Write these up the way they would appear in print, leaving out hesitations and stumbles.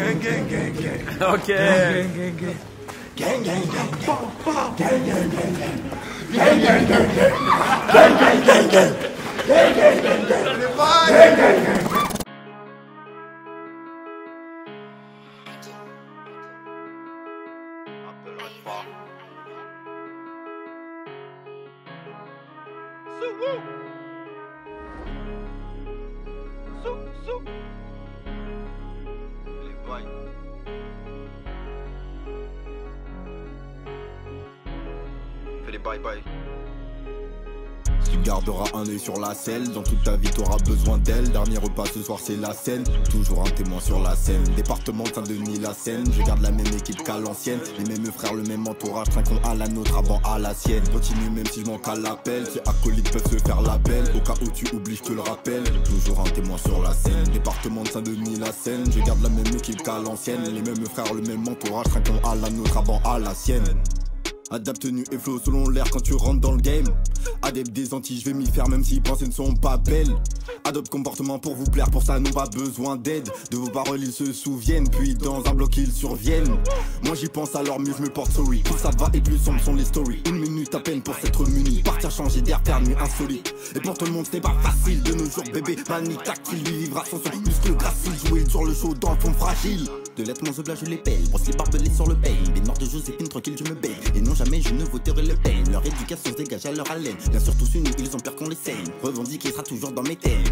Ok. Fais les bye-bye. Tu garderas un œil sur la selle, dans toute ta vie t'auras besoin d'elle. Dernier repas ce soir c'est la scène, toujours un témoin sur la scène. Département Saint-Denis la Seine, je garde la même équipe qu'à l'ancienne. Les mêmes frères, le même entourage, trinquons à la nôtre avant à la sienne. Continue même si je manque à l'appel, ces acolytes peuvent se faire l'appel. Au cas où tu oublies je te le rappelle, toujours un témoin sur la scène. Département de Saint-Denis la Seine, je garde la même équipe qu'à l'ancienne. Les mêmes frères, le même entourage, trinquons à la nôtre avant à la sienne. Adapte tenue et flow selon l'air quand tu rentres dans le game. Adepte des Antilles, je vais m'y faire même si pensées ne sont pas belles. Adopte comportement pour vous plaire, pour ça n'ont pas besoin d'aide. De vos paroles ils se souviennent, puis dans un bloc ils surviennent. Moi j'y pense alors mieux je me porte sorry. Plus ça va et plus sombres sont les stories. Une minute à peine pour s'être muni, partir changer d'air, faire nuit insolite. Et pour tout le monde ce n'est pas facile de nos jours bébé. Manique tactile, lui vivra sans son muscle gracile. Jouer sur le show dans le fond fragile. De l'être mon là je les pèle, brosse les barbelés sur le pain. Des morts de Joséphine tranquille je me baigne. Et non jamais je ne voterai le peine. Leur éducation se dégage à leur haleine. Bien sûr tous unis ils ont peur qu'on les saigne. Revendiquer sera toujours dans mes thèmes.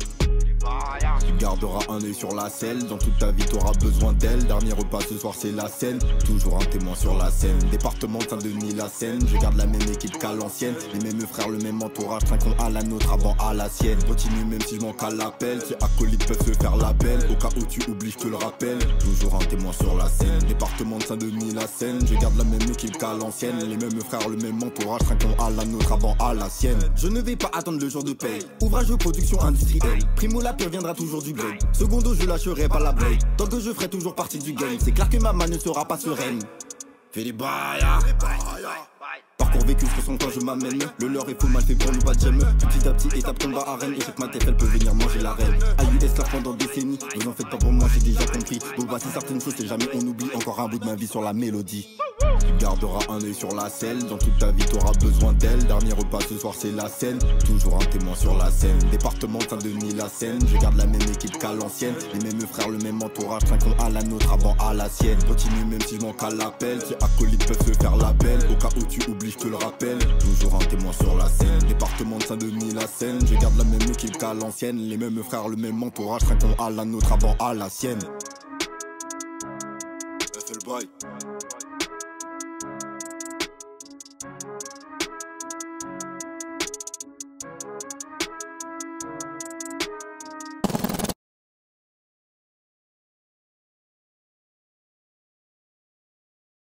Tu garderas un œil sur la selle, dans toute ta vie t'auras besoin d'elle. Dernier repas ce soir c'est la scène, toujours un témoin sur la scène. Département Saint-Denis la Seine, je garde la même équipe qu'à l'ancienne. Les mêmes frères, le même entourage, trinquons à la nôtre avant à la sienne. Continue même si je manque à l'appel, ces acolytes peuvent se faire l'appel. Au cas où tu oublies je te le rappelle, toujours un témoin sur la scène. Département de Saint-Denis la Seine, je garde la même équipe qu'à l'ancienne. Les mêmes frères, le même entourage, trinquons à la nôtre avant à la sienne. Je ne vais pas attendre le jour de paye, ouvrage de production industrielle. Primo la pire viendra toujours du grade. Secondo je lâcherai pas la break, tant que je ferai toujours partie du game. C'est clair que ma main ne sera pas sereine. Fais les bails. Parcours vécu, 60 ans je m'amène. Le leur est faux mal fait pour nous pas de j'aime. Petit à petit étape combat arène. Et chaque ma tête elle peut venir manger la reine. AUS là pendant décennies, vous en faites pas pour moi j'ai déjà compris. Donc voici certaines choses c'est jamais on oublie. Encore un bout de ma vie sur la mélodie. Tu garderas un œil sur la selle, dans toute ta vie t'auras besoin d'elle. Dernier repas ce soir c'est la scène, toujours un témoin sur la scène. Département Saint-Denis la Seine, je garde la même équipe qu'à l'ancienne. Les mêmes frères, le même entourage, trinquons à la nôtre avant à la sienne. Continue même si je manque à l'appel, ces acolytes peuvent se faire l'appel. Au cas où tu oublies je te le rappelle, toujours un témoin sur la scène. Département de Saint-Denis la Seine, je garde la même équipe qu'à l'ancienne. Les mêmes frères, le même entourage, trinquons à la nôtre avant à la sienne. Fais le bail.